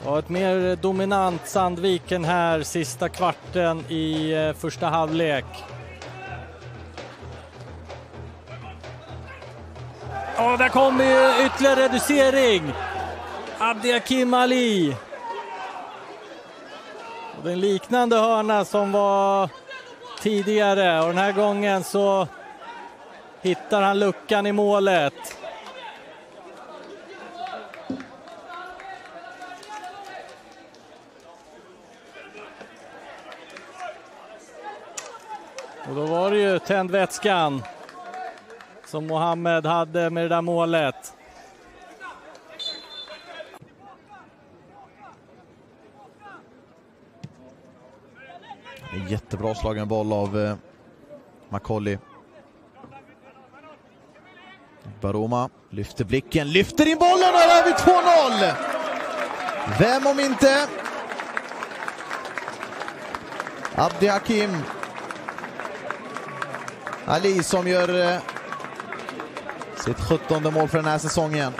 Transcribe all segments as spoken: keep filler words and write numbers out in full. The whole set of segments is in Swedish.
Och ett mer dominant Sandviken här sista kvarten i eh, första halvlek. Och där kommer ju ytterligare reducering. Abdihakim Ali. Och det är en liknande hörna som var tidigare. Och den här gången så hittar han luckan i målet. Och då var det ju tändvätskan som Mohammed hade med det där målet. En jättebra slagen boll av eh, Macaulay. Baroma lyfter blicken, lyfter in bollen och där är vi två noll. Vem om inte Abdihakim Ali som gör eh, sitt sjuttonde mål för den här säsongen.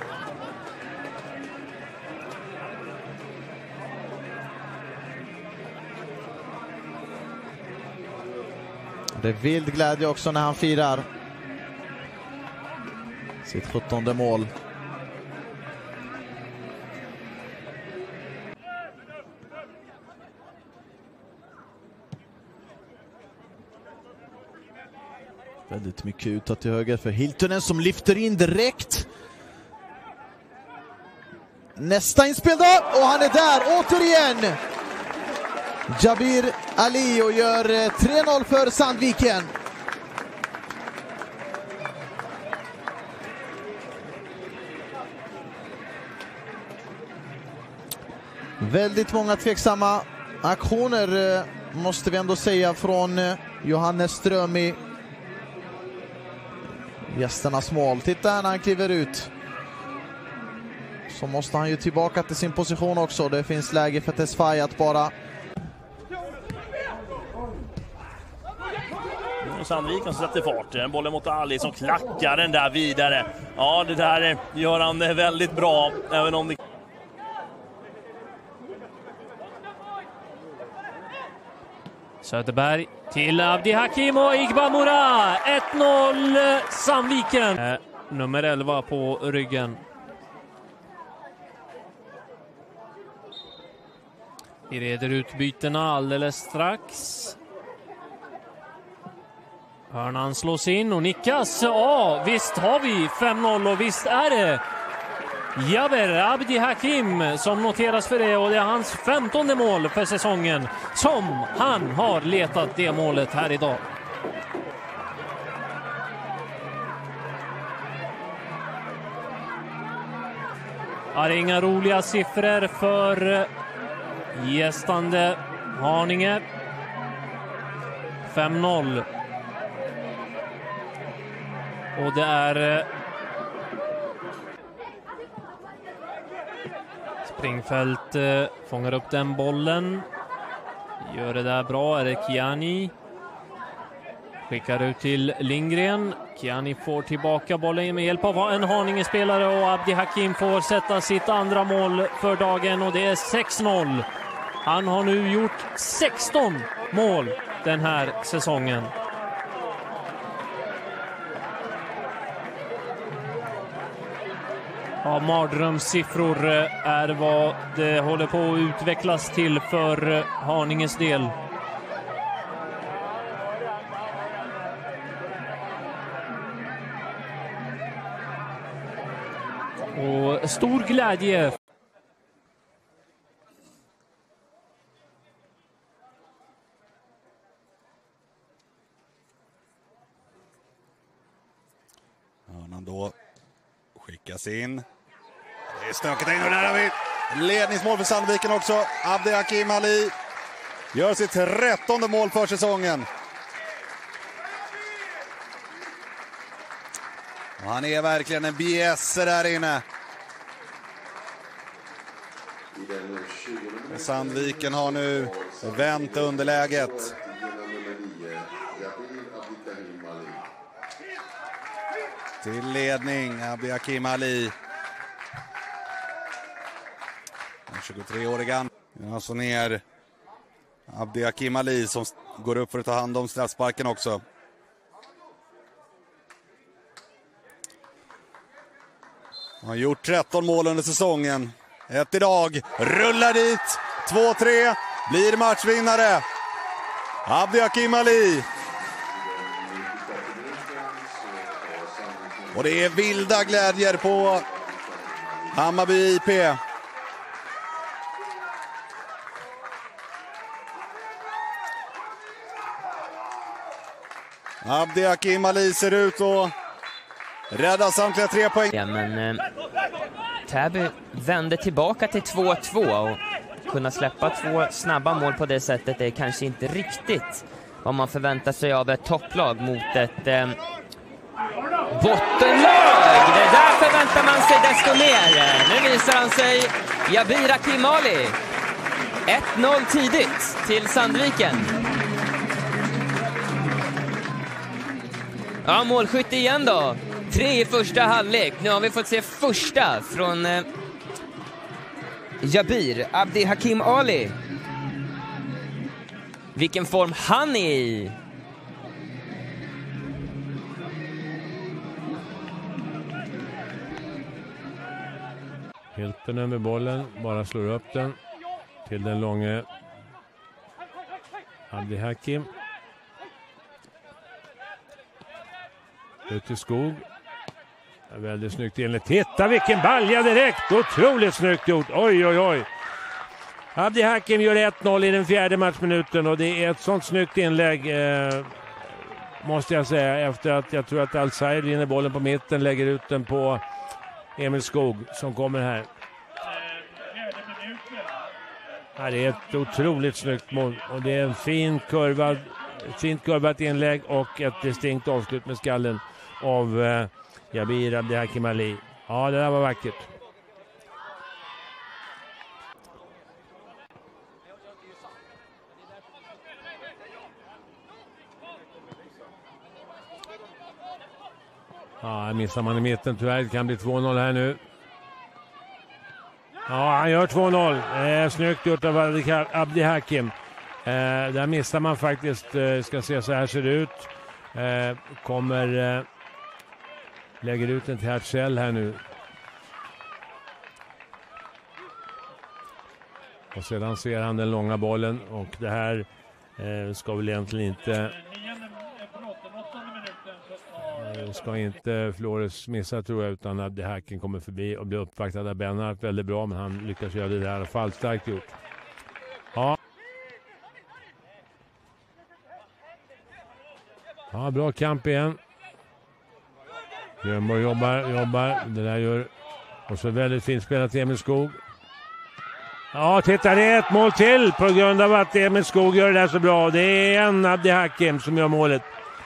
Det är vild glädje också när han firar sitt sjuttonde mål. Väldigt mycket utåt till höger för Hiltunen som lyfter in direkt. Nästa inspel då, och han är där återigen. Jabir Ali och gör tre noll för Sandviken. Väldigt många tveksamma aktioner måste vi ändå säga från Johannes Ström i gästernas mål. Titta när han kliver ut. Så måste han ju tillbaka till sin position också. Det finns läge för Tesfaye att bara... Sandviken som sätter fart. En bollen mot Ali som klackar den där vidare. Ja, det där gör han väldigt bra. Även om det... Söderberg till Abdihakim och Igba Mora. ett noll Sandviken. Eh, nummer elva på ryggen. Vi reder ut bytena alldeles strax. Hörnan slås in och nickas. Ja, visst har vi fem noll och visst är det Jaber Abdihakim som noteras för det, och det är hans femtonde mål för säsongen som han har letat det målet här idag. Ja, det är inga roliga siffror för gästande Haninge. fem noll. Och det är Springfält eh, fångar upp den bollen. Gör det där bra. Är det Kiani. Skickar ut till Lindgren. Kiani får tillbaka bollen med hjälp av en Haninge-spelare och Abdihakim får sätta sitt andra mål för dagen och det är sex noll. Han har nu gjort sexton mål den här säsongen. Ja, mardrömssiffror är vad det håller på att utvecklas till för Haninges del. Och stor glädje. Hörnan då skickas in. Det är stökigt in och där har vi ledningsmål för Sandviken också. Abdihakim Ali gör sitt trettonde mål för säsongen. Och han är verkligen en bjässe där inne. Sandviken har nu vänt underläget. Till ledning Abdihakim Ali. Den tjugotre-åriga. Alltså ner Abdihakim Ali som går upp för att ta hand om straffsparken också. Han har gjort tretton mål under säsongen. Ett idag. Rullar dit. två tre. Blir matchvinnare. Abdihakim Ali. Och det är vilda glädjer på Hammarby I P. Abdihakim Ali ser ut att rädda samtliga tre poäng. Ja, men eh, Täby vände tillbaka till två två och kunna släppa två snabba mål på det sättet är kanske inte riktigt vad man förväntar sig av ett topplag mot ett eh, bottenlag. Det där förväntar man sig desto mer. Nu visar han sig Abdihakim Ali. ett noll tidigt till Sandviken. Ja, målskytt igen då. Tre i första halvlek. Nu har vi fått se första från eh, Jabir Abdihakim Ali. Vilken form han är i. Hiltonen med bollen, bara slår upp den till den långe Abdihakim. Ut till Skog. Väldigt snyggt inlägg. Titta vilken balja direkt. Otroligt snyggt gjort. Oj, oj, oj. Abdihakim gör ett noll i den fjärde matchminuten och det är ett sånt snyggt inlägg eh, måste jag säga, efter att jag tror att Al-Said vinner bollen på mitten, lägger ut den på Emil Skog som kommer här. Här är ett otroligt snyggt mål och det är en fin kurvad, fint kurvat inlägg och ett distinkt avslut med skallen av eh, Jabir Abdihakim Ali. Ja, det där var vackert. Ja, här missar man i mitten tyvärr. Det kan bli två noll här nu. Ja, han gör två noll. Eh, snyggt gjort av Abdihakim. Eh, där missar man faktiskt. Eh, ska se, så här ser det ut. Eh, kommer... Eh, lägger ut en till Hertzell här nu. Och sedan ser han den långa bollen. Och det här eh, ska väl egentligen inte... Ska inte Flores missa, tror jag, utan att Abdihakim kommer förbi och blir uppvaktad av Bennart väldigt bra, men han lyckas göra det där i alla fall. Starkt gjort. Ja. Ja, bra kamp igen. Björnborg jobbar, jobbar. Det där gör... Och så väldigt fint spelat till Emil Skog. Ja, titta, det är ett mål till på grund av att Emil Skog gör det där så bra. Det är en Abdihakim som gör målet.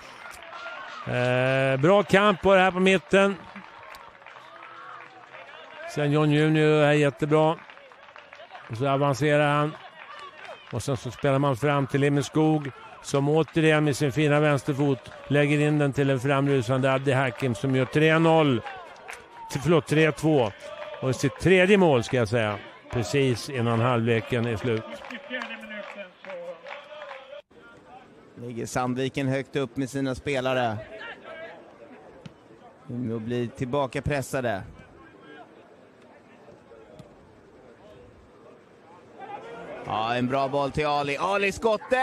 Eh, bra kamp på det här på mitten. Sen John Junior är jättebra. Och så avancerar han. Och sen så spelar man fram till Emil Skog, som återigen med sin fina vänsterfot lägger in den till en framrusande Abdihakim som gör tre noll. Förlåt, tre två. Och sitt tredje mål, ska jag säga. Precis innan halvleken är slut. Ligger Sandviken högt upp med sina spelare. Nu blir tillbaka pressade. Ja, en bra boll till Ali. Ali skottet!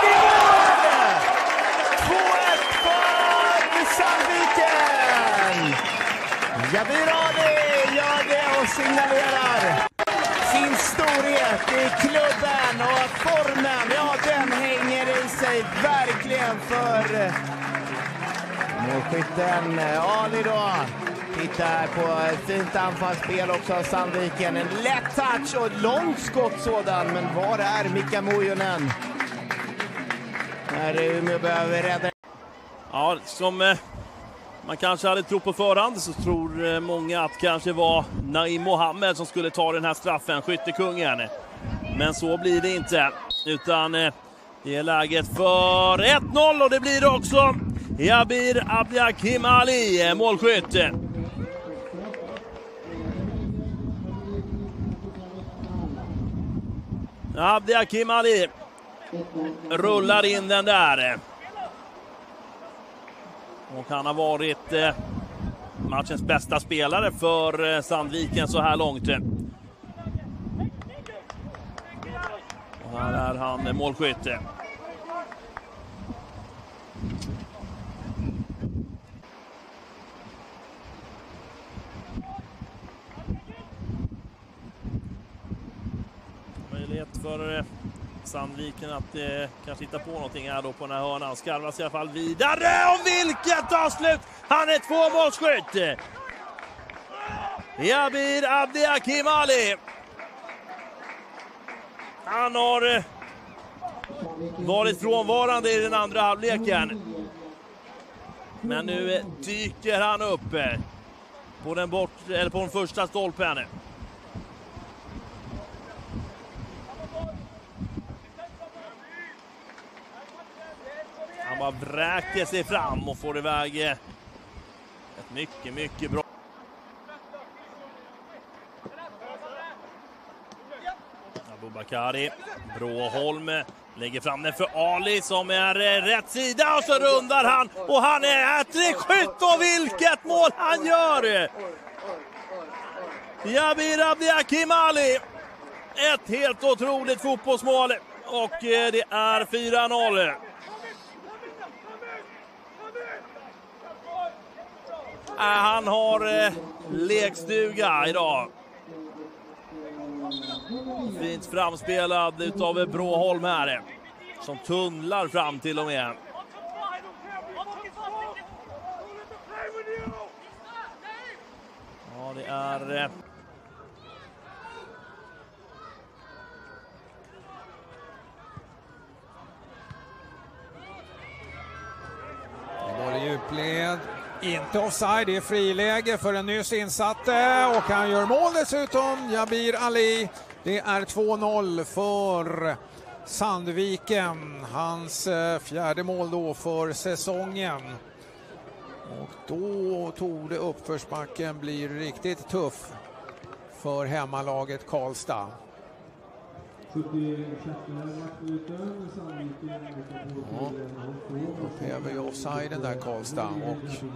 två ett för Sandviken! Jabir Ali gör det och signalerar sin storhet i klubben, och formen, ja, den hänger i sig verkligen för målskytten Ali då. Tittar på ett fint anfallsspel också av Sandviken. En lätt touch och ett långt skott sådan, men var är Mika Mojonen? Här är Umeå behöver rädda. Ja, som eh, man kanske hade trott på förhand, så tror eh, många att kanske var Naim Mohammed som skulle ta den här straffen, skyttekungen. Men så blir det inte, utan eh, det är läget för ett noll, och det blir det också. Jabir Abdihakim Ali, målskytt. Abdihakim Ali rullar in den där. Och han har varit eh, matchens bästa spelare för eh, Sandviken så här långt. Och här är han eh, målskytte. Möjlighet för eh, Sandviken att eh, kanske hitta på någonting här då på den här hörnan. Skarvas i alla fall vidare, och vilket avslut! Han är tvåmålsskytt! Jabir Abdihakim Ali. Han har eh, varit frånvarande i den andra halvleken. Men nu eh, dyker han upp eh, på den bort eller på den första stolpen. Han bara vräker sig fram och får iväg ett mycket, mycket bra. Abubakari, Bråholm lägger fram den för Ali som är rätt sida, och så rundar han, och han är hattrickskytt, och vilket mål han gör! Jabir Abdihakim Ali, ett helt otroligt fotbollsmål, och det är fyra noll. Han har eh, lekstuga idag. Fint framspelad utav Bråholm här, som tunnlar fram till och med. Ja, det är... Eh... Det går i djupled. Inte offside, det är friläge för en nyss insatte, och han gör mål dessutom, Jabir Ali. Det är två noll för Sandviken, hans fjärde mål då för säsongen. Och då tog det uppförsbacken blir riktigt tuff för hemmalaget Karlstad. Ja, upphäver ju offsiden där Karlstad, och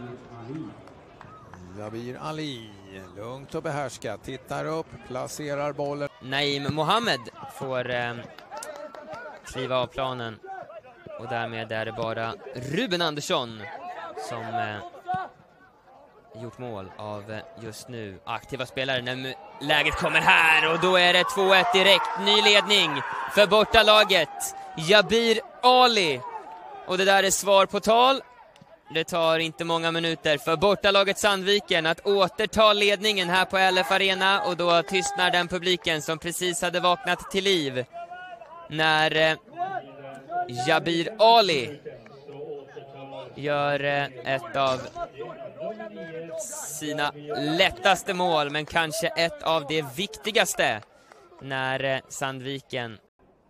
Jabir Ali lugnt och behärskat tittar upp, placerar bollen. Naim Mohammed får eh, kliva av planen, och därmed är det bara Ruben Andersson som eh, gjort mål av just nu aktiva spelare när läget kommer här, och då är det två ett direkt, ny ledning för bortalaget Jabir Ali, och det där är svar på tal. Det tar inte många minuter för bortalaget Sandviken att återta ledningen här på L F Arena, och då tystnar den publiken som precis hade vaknat till liv när eh, Jabir Ali gör eh, ett av sina lättaste mål, men kanske ett av de viktigaste när eh, Sandviken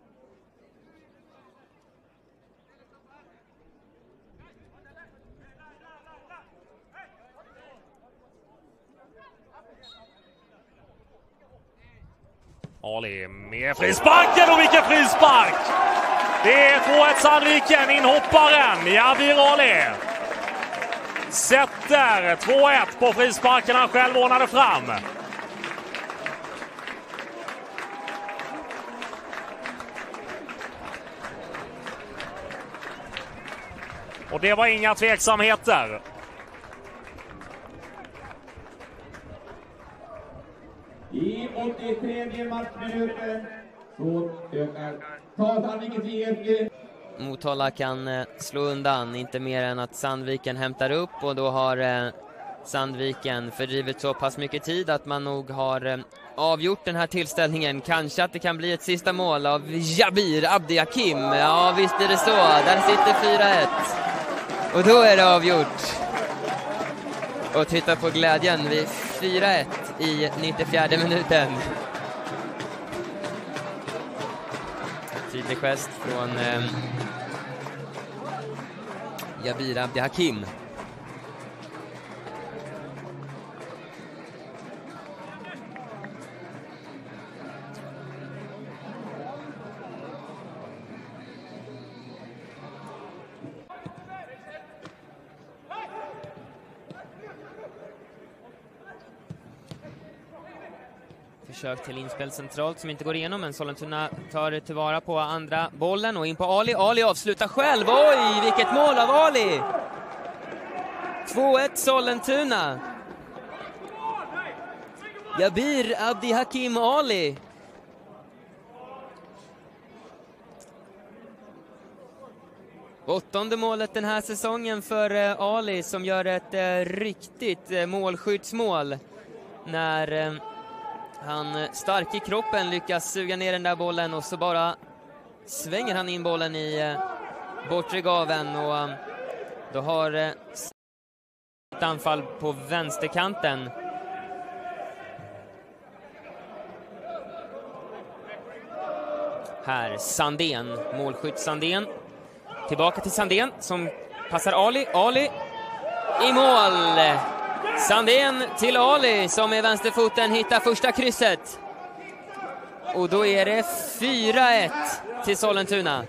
Ali med frisparken, och vilken frispark! Det är två ett Sandviken, inhopparen Jabir Ali sätter två ett på frisparken han själv ordnade fram. Och det var inga tveksamheter. I åttiotredje matchminuten så ökar Sandviken till Motala kan eh, slå undan, inte mer än att Sandviken hämtar upp, och då har eh, Sandviken fördrivit så pass mycket tid att man nog har eh, avgjort den här tillställningen. Kanske att det kan bli ett sista mål av Jabir Abdihakim. Ja, visst är det så. Där sitter fyra ett. Och då är det avgjort. Och titta på glädjen vid fyra ett i nittiofjärde minuten. Tydlig gest från eh, Jabir Abdihakim. Försök till inspel centralt som inte går igenom, men Sollentuna tar tillvara på andra bollen och in på Ali. Ali avslutar själv. Oj, vilket mål av Ali! två ett Sollentuna. Jabir Abdi Hakim Ali. Åttonde målet den här säsongen för eh, Ali, som gör ett eh, riktigt eh, målskyddsmål när eh, han eh, stark i kroppen lyckas suga ner den där bollen och så bara svänger han in bollen i eh, bortre gaven och eh, då har eh, ett anfall på vänsterkanten. Här Sandén, målskytt Sandén. Tillbaka till Sandén som passar Ali. Ali i mål. Sandén till Ali som med vänsterfoten hittar första krysset. Och då är det fyra ett till Sollentuna.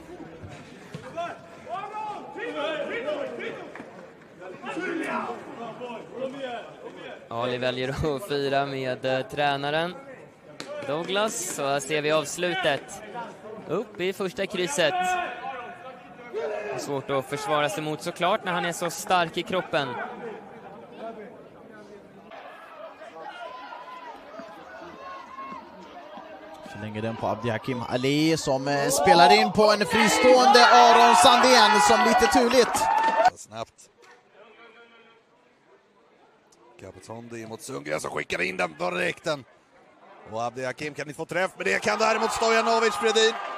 Ali väljer att fira med eh, tränaren Douglas. Så här ser vi avslutet. Upp i första krysset. Svårt att försvara sig mot såklart när han är så stark i kroppen. Förlänger den på Abdi Hakim Ali som eh, spelar in på en fristående Aron Sandén som lite turligt. Snabbt. Kapotondi mot Sundgren som skickar in den på direkten. Och Abdi Hakim kan inte få träff, men det kan däremot Stojanovic Fredin.